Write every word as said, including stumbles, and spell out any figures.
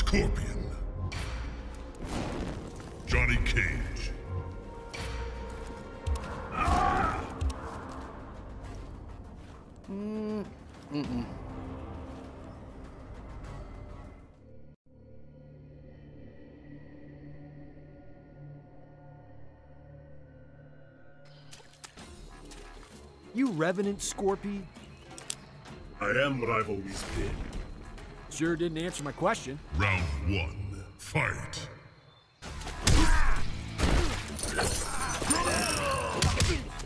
Scorpion. Johnny Cage. Mm, mm-mm. You Revenant, Scorpy? I am what I've always been. Sure didn't answer my question. Round one, fight.